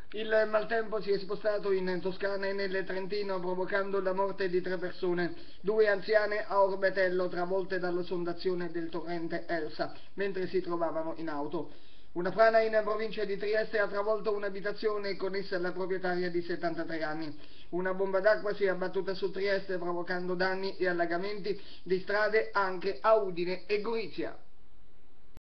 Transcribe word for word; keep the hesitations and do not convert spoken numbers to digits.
Il maltempo si è spostato in Toscana e nel Trentino, provocando la morte di tre persone, due anziane a Orbetello travolte dall'esondazione del torrente Elsa mentre si trovavano in auto. Una frana in provincia di Trieste ha travolto un'abitazione connessa alla proprietaria di settantatré anni. Una bomba d'acqua si è abbattuta su Trieste provocando danni e allagamenti di strade anche a Udine e Gorizia.